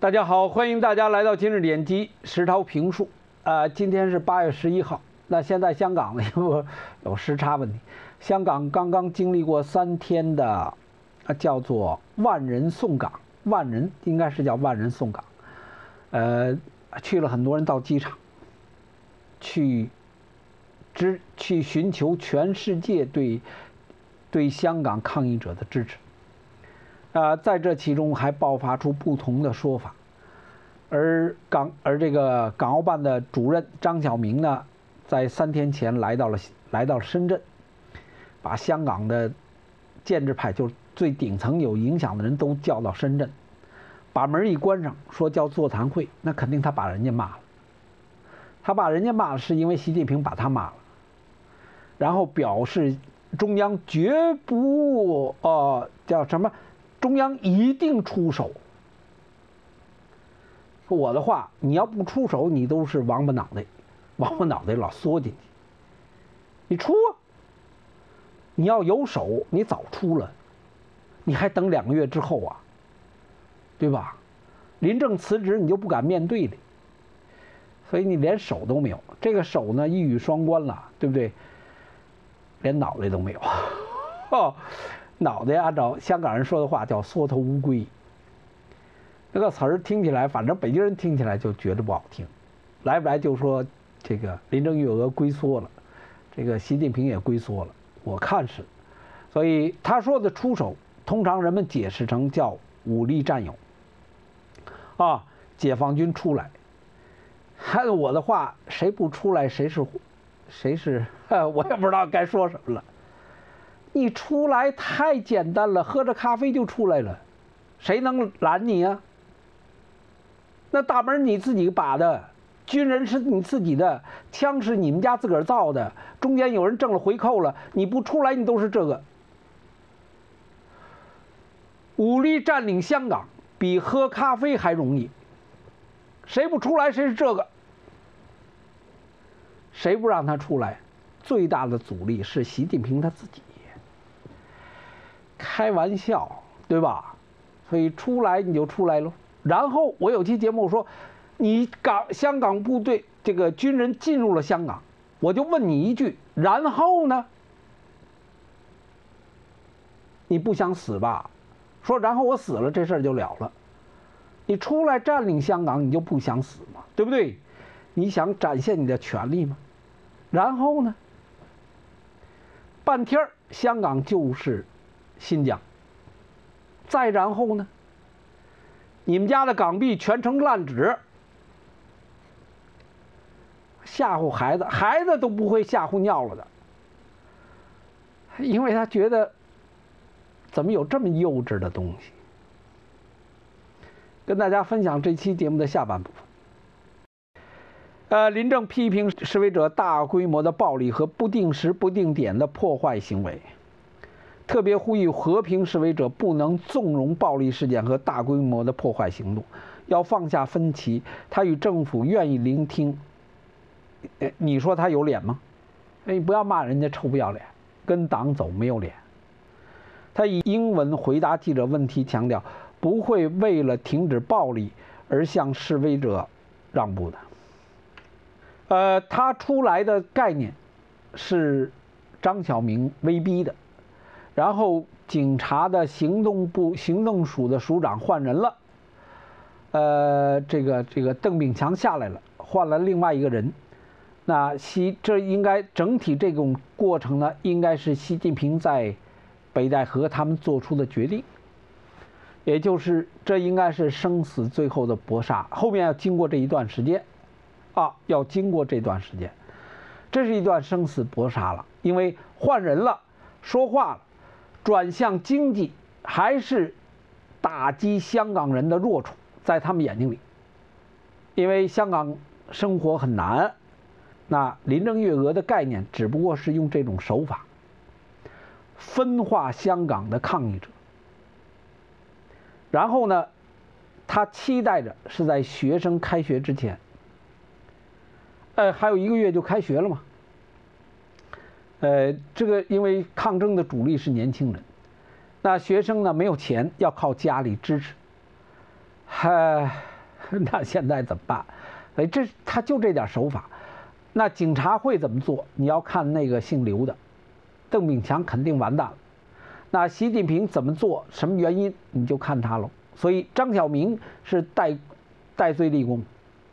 大家好，欢迎大家来到今日点击石涛评述。今天是8月11号。那现在香港呢，因为有时差问题，香港刚刚经历过3天的，叫做万人送港，万人应该是叫万人送港。去了很多人到机场，去寻求全世界对香港抗议者的支持。在这其中还爆发出不同的说法，而这个港澳办的主任张晓明呢，在3天前来到了深圳，把香港的建制派，就是最顶层有影响的人都叫到深圳，把门一关上，说叫座谈会，那肯定他把人家骂了。他把人家骂了，是因为习近平把他骂了，然后表示中央绝不叫什么？中央一定出手。说我的话，你要不出手，你都是王八脑袋，王八脑袋老缩进去。你出啊！你要有手，你早出了，你还等2个月之后啊，对吧？林郑辞职，你就不敢面对了，所以你连手都没有。这个手呢，一语双关了，对不对？连脑袋都没有。脑袋按照香港人说的话叫缩头乌龟，那个词儿听起来，反正北京人听起来就觉得不好听，来不来就说这个林郑月娥龟缩了，这个习近平也龟缩了，我看是，所以他说的出手，通常人们解释成叫武力占有，解放军出来，还有我的话，谁不出来谁是，我也不知道该说什么了。你出来太简单了，喝着咖啡就出来了，谁能拦你啊？那大门你自己把的，军人是你自己的，枪是你们家自个儿造的，中间有人挣了回扣了，你不出来你都是这个。武力占领香港比喝咖啡还容易，谁不出来谁是这个，谁不让他出来，最大的阻力是习近平他自己。开玩笑，对吧？所以出来你就出来喽。然后我有期节目说，你香港部队这个军人进入了香港，我就问你一句，然后呢？你不想死吧？说然后我死了，这事儿就了了。你出来占领香港，你就不想死吗？对不对？你想展现你的权利吗？然后呢？半天香港就是新疆，再然后呢？你们家的港币全成烂纸，吓唬孩子，孩子都不会吓唬尿了的，因为他觉得怎么有这么幼稚的东西。跟大家分享这期节目的下半部分。林郑批评示威者大规模的暴力和不定时不定点的破坏行为。特别呼吁和平示威者不能纵容暴力事件和大规模的破坏行动，要放下分歧。他与政府愿意聆听。你说他有脸吗？你不要骂人家臭不要脸，跟党走没有脸。他以英文回答记者问题，强调不会为了停止暴力而向示威者让步的。他出来的概念是张晓明威逼的。然后警察的行动署的署长换人了，这个邓炳强下来了，换了另外一个人。那这应该整体这种过程呢，应该是习近平在北戴河他们做出的决定，也就是这应该是生死最后的搏杀，后面要经过这一段时间，要经过这段时间，这是一段生死搏杀了，因为换人了，说话了。转向经济，还是打击香港人的弱处，在他们眼睛里，因为香港生活很难，那林郑月娥的概念只不过是用这种手法分化香港的抗议者，然后呢，他期待着是在学生开学之前，还有1个月就开学了嘛。这个因为抗争的主力是年轻人，那学生呢没有钱，要靠家里支持。 那现在怎么办？所以他就这点手法。那警察会怎么做？你要看那个姓刘的，邓炳强肯定完蛋了。那习近平怎么做？什么原因？你就看他喽。所以张晓明是戴罪立功，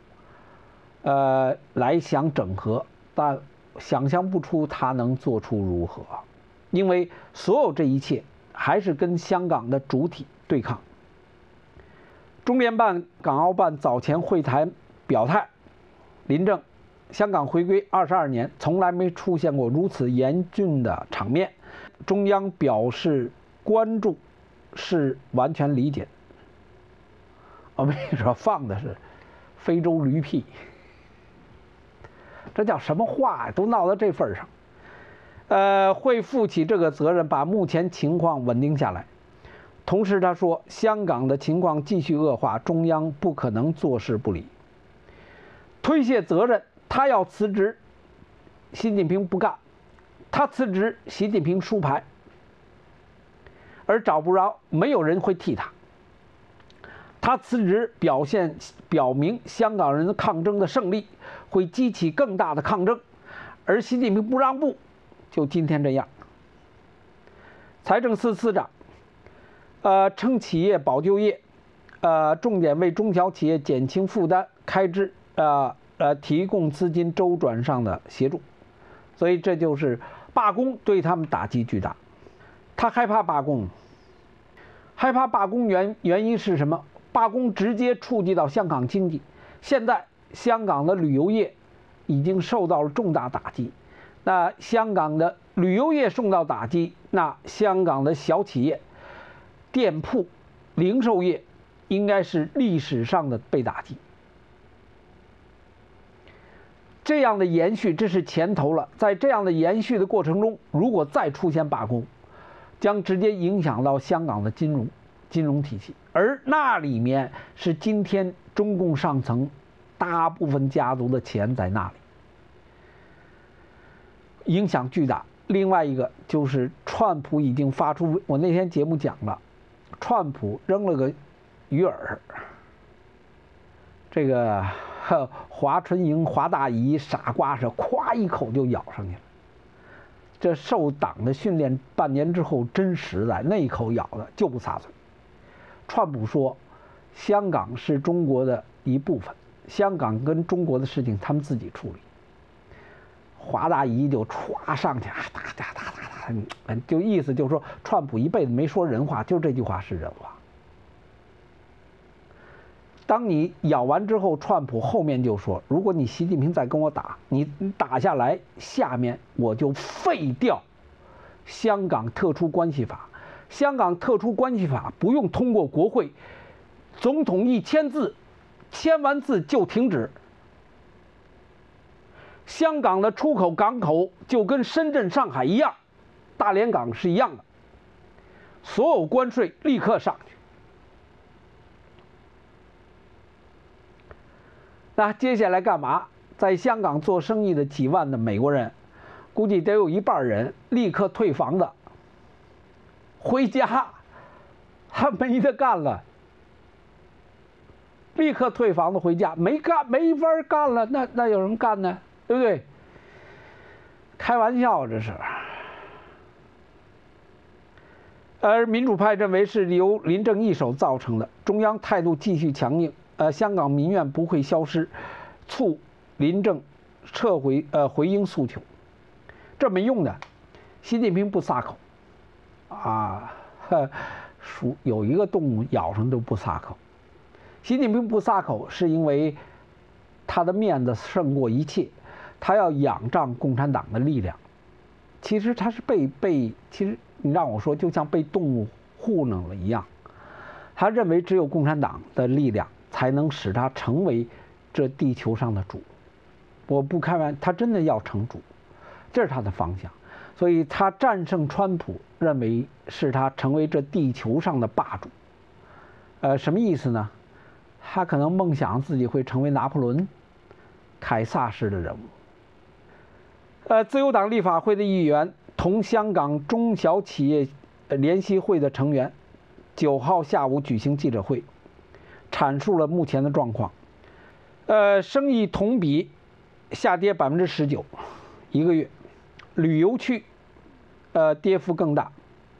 来想整合，但想象不出他能做出如何，因为所有这一切还是跟香港的主体对抗。中联办、港澳办早前会谈表态，林郑，香港回归22年，从来没出现过如此严峻的场面。中央表示关注，是完全理解。我跟你说，放的是非洲驴屁，这叫什么话呀？都闹到这份上。会负起这个责任，把目前情况稳定下来。同时他说，香港的情况继续恶化，中央不可能坐视不理。推卸责任，他要辞职，习近平不干，他辞职，习近平输牌，而找不着，没有人会替他。他辞职表明香港人抗争的胜利，会激起更大的抗争，而习近平不让步，就今天这样。财政司司长，称企业保就业，重点为中小企业减轻负担开支，提供资金周转上的协助，所以这就是罢工对他们打击巨大。他害怕罢工，原因是什么？罢工直接触及到香港经济，现在香港的旅游业已经受到了重大打击。那香港的旅游业受到打击，那香港的小企业、店铺、零售业应该是历史上的被打击。这样的延续，这是前头了。在这样的延续的过程中，如果再出现罢工，将直接影响到香港的金融体系，而那里面是今天中共上层大部分家族的钱在那里，影响巨大。另外一个就是川普已经发出，我那天节目讲了，川普扔了个鱼饵，这个华春莹、华大姨傻瓜是咵一口就咬上去了。这受党的训练半年之后真实在，那一口咬的就不撒嘴。川普说，香港是中国的一部分，香港跟中国的事情他们自己处理。华大姨就歘上去，就意思就是说，川普一辈子没说人话，就这句话是人话。当你咬完之后，川普后面就说，如果你习近平再跟我打，你打下来，下面我就废掉香港特殊关系法。香港特殊关系法不用通过国会，总统一签字，签完字就停止。香港的出口港口就跟深圳、上海一样，大连港是一样的，所有关税立刻上去。那接下来干嘛？在香港做生意的几万的美国人，估计得有一半人立刻退房子，回家，他没得干了，立刻退房子回家，没法干了，那有人干呢？对不对？开玩笑这是。而民主派认为是由林郑一手造成的，中央态度继续强硬，香港民怨不会消失，促林郑撤回回应诉求，这没用的。习近平不撒口，有一个动物咬上都不撒口。习近平不撒口是因为他的面子胜过一切，他要仰仗共产党的力量。其实他是其实你让我说，就像被动物糊弄了一样。他认为只有共产党的力量才能使他成为这地球上的主。我不开玩笑，他真的要成主，这是他的方向。所以他战胜川普，认为是他成为这地球上的霸主。什么意思呢？他可能梦想自己会成为拿破仑、凯撒式的人物。自由党立法会的议员同香港中小企业联席会的成员9号下午举行记者会， 阐述了目前的状况。生意同比下跌19%，一个月。旅游区，跌幅更大。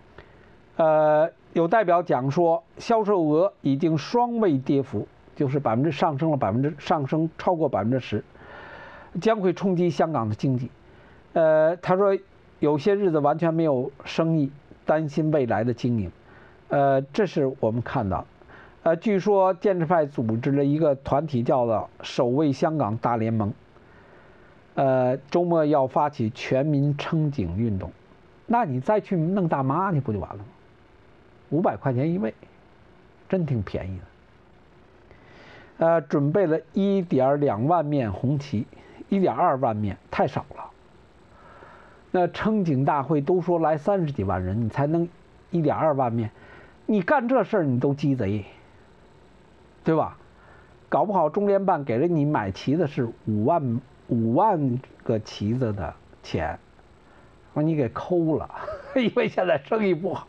有代表讲说，销售额已经双位跌幅，就是上升超过10%，将会冲击香港的经济。他说有些日子完全没有生意，担心未来的经营。这是我们看到。据说建制派组织了一个团体，叫做“守卫香港大联盟”。周末要发起全民撑警运动，那你再去弄大妈，你不就完了吗？500块钱一位，真挺便宜的。准备了1.2万面红旗，1.2万面太少了。那撑警大会都说来30几万人，你才能1.2万面，你干这事儿你都鸡贼，对吧？搞不好中联办给了你买旗子是5万个旗子的钱，把你给抠了，因为现在生意不好。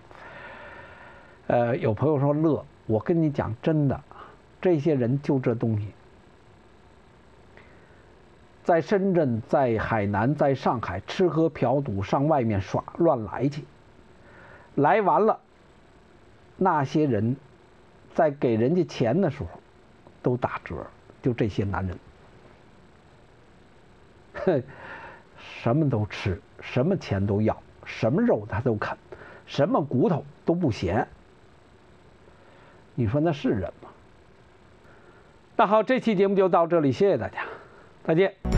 有朋友说乐，我跟你讲真的，这些人就这东西，在深圳、在海南、在上海吃喝嫖赌，上外面耍乱来去，来完了，那些人在给人家钱的时候都打折，就这些男人，什么都吃，什么钱都要，什么肉他都啃，什么骨头都不嫌。你说那是人吗？那好，这期节目就到这里，谢谢大家，再见。